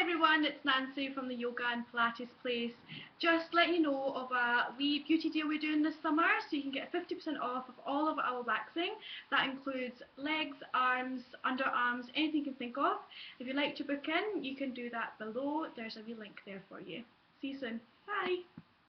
everyone, it's Nancy from the Yoga and Pilates Place. Just letting you know of a wee beauty deal we're doing this summer, so you can get 50% off of all of our waxing. That includes legs, arms, underarms, anything you can think of. If you'd like to book in, you can do that below. There's a wee link there for you. See you soon. Bye!